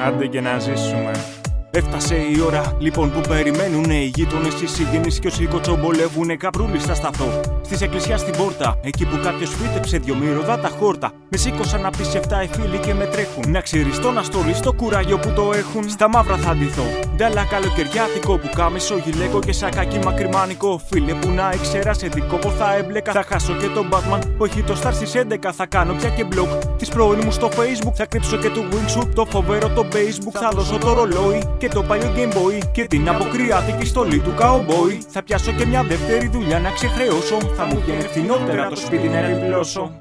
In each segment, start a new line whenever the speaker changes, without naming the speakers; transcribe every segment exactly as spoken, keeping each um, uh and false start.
άντε και να ζήσουμε. Έφτασε η ώρα λοιπόν που περιμένουνε οι γείτονες, οι συγγενείς και όσοι κοτσομπολεύουνε καπρούλι στα σταθώ. Στη εκκλησιά στην πόρτα, εκεί που κάποιος φύτεψε δυο μυρωδά τα χόρτα. Με σήκωσαν απίστευτα οι φίλοι και με τρέχουν. Να ξυριστώ, να στολίσω κουράγιο που το έχουν. Στα μαύρα θα ντυθώ. Ντάλα καλοκαιριάτικο που κάμισο γυλαίκο και σακάκι μακριμάνικο. Φίλε που να ήξερα σε δικό που θα έμπλεκα. Θα χάσω και τον Batman που έχει το Star στις έντεκα. Θα κάνω πια και blog της πρώην μου στο Facebook. Θα κρύψω και του Wingsuit το φοβερό το Facebook. Θα δώσω το ρολόι και το παλιό Game Boy και την αποκριάτικη στολή του cowboy. Θα πιάσω και μια δεύτερη δουλειά να ξεχρεώσω. Θα μου βγαίνει φθηνότερα το σπίτι να επιπλώσω.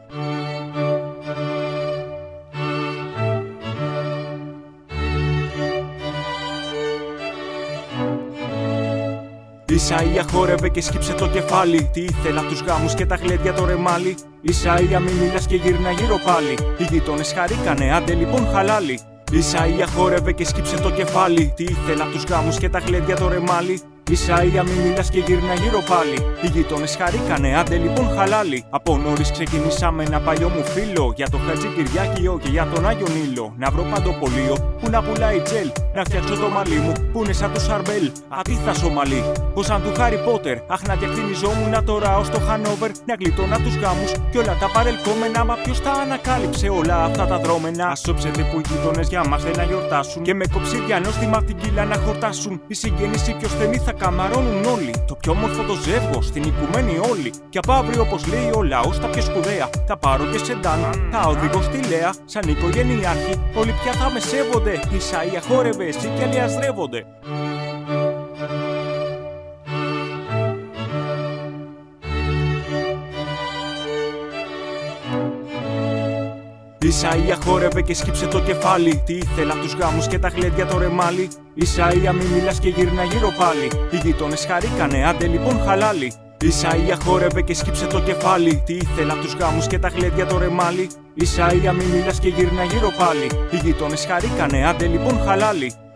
Ισαΐα χόρευε και σκύψε το κεφάλι. Τι ήθελα τους γάμους και τα γλέντια το ρεμάλι. Ισαΐα μη μιλάς και γύρνα γύρω πάλι. Οι γείτονες χαρήκανε, άντε λοιπόν χαλάλι. Ισαΐα χόρευε και σκύψε το κεφάλι. Τι ήθελα τους γάμους και τα γλέντια το ρεμάλι. Ισαΐα μη μιλάς και γύρνα γύρω πάλι. Οι γείτονες χαρήκανε, άντε λοιπόν χαλάλι. Από νωρίς ξεκινήσαμε ένα παλιό μου φίλο. Για το Χατζη Κυριάκιο και για τον Άγιο Νείλο. Να βρω παντοπολείο που να πουλάει τζελ. Να φτιάξω το μαλλί μου που είναι σαν του Σαρμπέλ. Αντίθασο μαλλί, πως σαν του Χάρι Πότερ. Αχ να διακτηνιζόμουν τώρα ως το Χανόβερ. Να γλιτώνα τους γάμους και όλα τα παρελκόμενα. Μα ποιος τα ανακάλυψε όλα αυτά τα δρόμενα. Ασόψετε που οι γείτονες για μας θέλουν να γιορτάσουν. Και με κοψίδια νόστιμα απ' την κοιλά να χορτάσουν. Οι συγγενείς ή ποιος θεμεί θα καμαρώνουν όλοι. Το πιο όμορφο το ζεύγος, στην οικουμένη όλοι. Και από αύριο, όπως λέει ο λαός, τα πιο σπουδαία. Θα πάρω και σεντάν, θα οδηγώ στη Λέα. Σαν οικογενειάρχη, όλοι πια θα με σέβονται. Ισαΐα χόρευε, εσύ κι άλλοι αστρέφονται. Ισαΐα χόρευε και σκύψε το κεφάλι. Τι ήθελα τους γάμους και τα γλέντια το ρεμάλι. Ισαΐα μη μιλάς και γύρνα γύρω πάλι. Οι γείτονες χαρήκανε, άντε λοιπόν χαλάλι. Ισαΐα χόρευε και σκύψε το κεφάλι. Τι ήθελα τους γάμους και τα γλέντια το ρεμάλι. Ισαΐα μη μιλάς και γύρνα γύρω πάλι. Οι γείτονες χαρήκανε, άντε λοιπόν χαλάλι.